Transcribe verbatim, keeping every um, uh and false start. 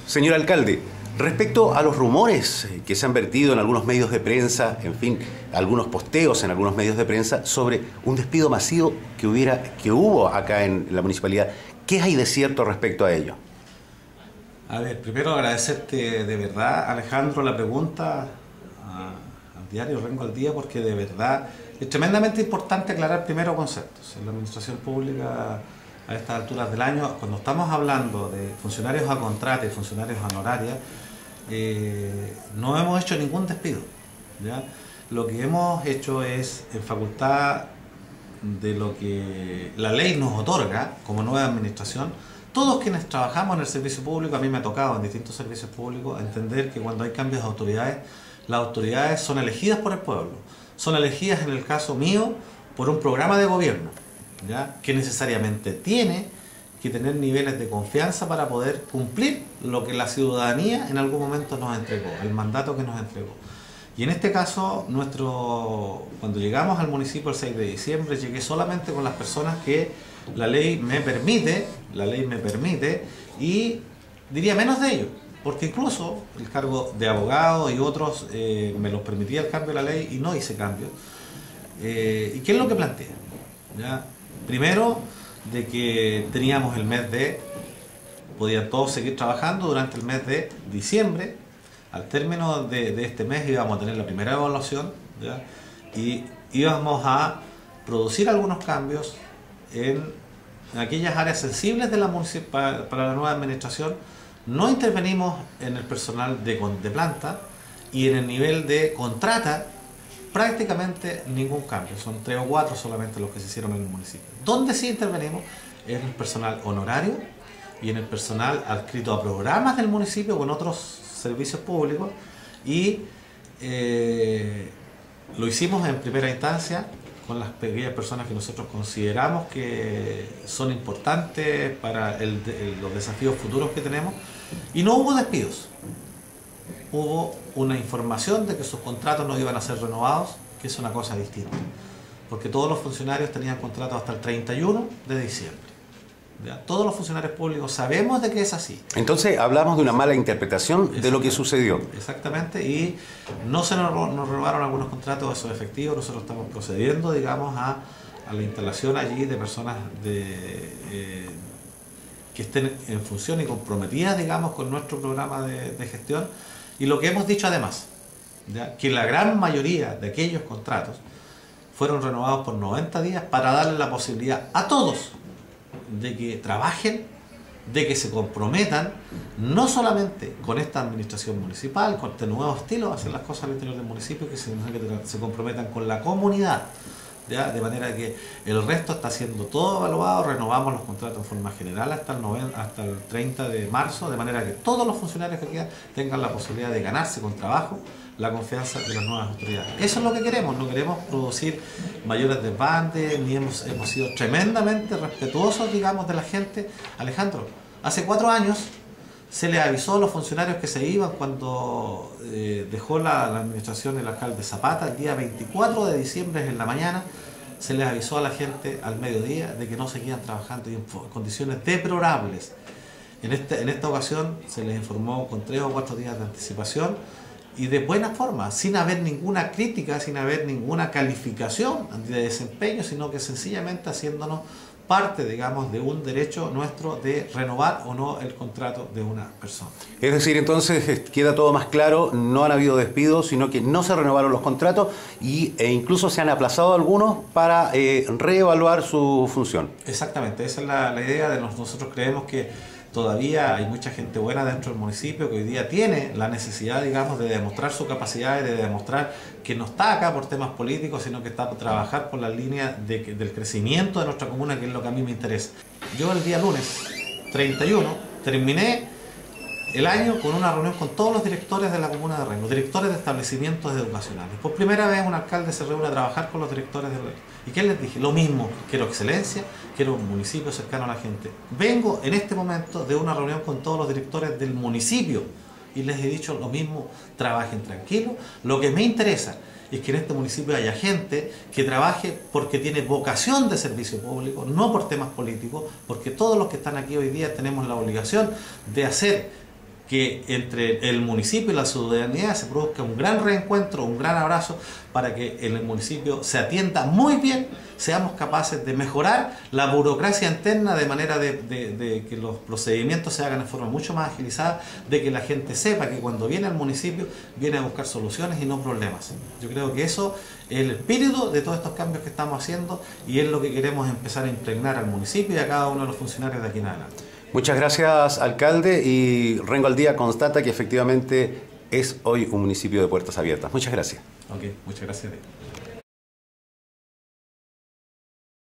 Señor alcalde, respecto a los rumores que se han vertido en algunos medios de prensa, en fin, algunos posteos en algunos medios de prensa sobre un despido masivo que hubiera, que hubo acá en la municipalidad, ¿qué hay de cierto respecto a ello? A ver, primero agradecerte de verdad, Alejandro, la pregunta a, al diario Rengo al Día, porque de verdad es tremendamente importante aclarar primero conceptos. En la administración pública, a estas alturas del año, cuando estamos hablando de funcionarios a contrato y funcionarios a honoraria, eh, no hemos hecho ningún despido, ¿ya? Lo que hemos hecho es, en facultad de lo que la ley nos otorga como nueva administración, todos quienes trabajamos en el servicio público, a mí me ha tocado en distintos servicios públicos, entender que cuando hay cambios de autoridades, las autoridades son elegidas por el pueblo. Son elegidas, en el caso mío, por un programa de gobierno, ¿ya? Que necesariamente tiene que tener niveles de confianza para poder cumplir lo que la ciudadanía en algún momento nos entregó, el mandato que nos entregó. Y en este caso, nuestro, cuando llegamos al municipio el seis de diciembre, llegué solamente con las personas que la ley me permite, la ley me permite, y diría menos de ellos, porque incluso el cargo de abogado y otros eh, me los permitía el cambio de la ley y no hice cambio. Eh, ¿Y qué es lo que plantea? ¿Ya? Primero, de que teníamos el mes de, podían todos seguir trabajando durante el mes de diciembre. Al término de, de este mes íbamos a tener la primera evaluación, ¿ya? Y íbamos a producir algunos cambios en, en aquellas áreas sensibles de la para, para la nueva administración. No intervenimos en el personal de, de planta y en el nivel de contrata prácticamente ningún cambio, son tres o cuatro solamente los que se hicieron en el municipio. Donde sí intervenimos es en el personal honorario y en el personal adscrito a programas del municipio con otros servicios públicos, y eh, lo hicimos en primera instancia con las pequeñas personas que nosotros consideramos que son importantes para el, el, los desafíos futuros que tenemos, y no hubo despidos. Hubo una información de que sus contratos no iban a ser renovados, que es una cosa distinta, porque todos los funcionarios tenían contratos hasta el treinta y uno de diciembre. ¿Ya? Todos los funcionarios públicos sabemos de que es así. Entonces hablamos de una mala interpretación de lo que sucedió. Exactamente, y no se nos, nos robaron algunos contratos, esos efectivos. Nosotros estamos procediendo, digamos, a, a la instalación allí de personas de, eh, que estén en función y comprometidas, digamos, con nuestro programa de, de gestión. Y lo que hemos dicho además, ¿ya? Que la gran mayoría de aquellos contratos fueron renovados por noventa días para darle la posibilidad a todos de que trabajen, de que se comprometan, no solamente con esta administración municipal, con este nuevo estilo de hacer las cosas al interior del municipio, que se, que se comprometan con la comunidad, ¿ya? De manera que el resto está siendo todo evaluado. Renovamos los contratos en forma general hasta el, noventa, hasta el treinta de marzo, de manera que todos los funcionarios que quedan tengan la posibilidad de ganarse con trabajo la confianza de las nuevas autoridades. Eso es lo que queremos, no queremos producir mayores desbandes, ni hemos, hemos sido tremendamente respetuosos, digamos, de la gente. Alejandro, hace cuatro años se le avisó a los funcionarios que se iban cuando eh, dejó la, la administración el alcalde Zapata, el día veinticuatro de diciembre en la mañana, se les avisó a la gente al mediodía de que no seguían trabajando y en condiciones deplorables. En, este, en esta ocasión se les informó con tres o cuatro días de anticipación y de buena forma, sin haber ninguna crítica, sin haber ninguna calificación de desempeño, sino que sencillamente haciéndonos parte, digamos, de un derecho nuestro de renovar o no el contrato de una persona. Es decir, entonces queda todo más claro, no han habido despidos, sino que no se renovaron los contratos y, e incluso se han aplazado algunos para eh, reevaluar su función. Exactamente, esa es la, la idea de nos, nosotros creemos que todavía hay mucha gente buena dentro del municipio que hoy día tiene la necesidad, digamos, de demostrar su capacidad y de demostrar que no está acá por temas políticos, sino que está por trabajar por la línea de, del crecimiento de nuestra comuna, que es lo que a mí me interesa. Yo el día lunes treinta y uno terminé el año con una reunión con todos los directores de la comuna de Rengo, directores de establecimientos educacionales. Por primera vez un alcalde se reúne a trabajar con los directores de Rengo. ¿Y qué les dije? Lo mismo, quiero excelencia, quiero un municipio cercano a la gente. Vengo en este momento de una reunión con todos los directores del municipio y les he dicho lo mismo, trabajen tranquilos. Lo que me interesa es que en este municipio haya gente que trabaje porque tiene vocación de servicio público, no por temas políticos, porque todos los que están aquí hoy día tenemos la obligación de hacer que entre el municipio y la ciudadanía se produzca un gran reencuentro, un gran abrazo, para que en el municipio se atienda muy bien, seamos capaces de mejorar la burocracia interna de manera de, de, de que los procedimientos se hagan de forma mucho más agilizada, de que la gente sepa que cuando viene al municipio viene a buscar soluciones y no problemas. Yo creo que eso es el espíritu de todos estos cambios que estamos haciendo y es lo que queremos empezar a impregnar al municipio y a cada uno de los funcionarios de aquí en adelante. Muchas gracias, alcalde, y Rengo al Día constata que efectivamente es hoy un municipio de puertas abiertas. Muchas gracias. Ok, muchas gracias.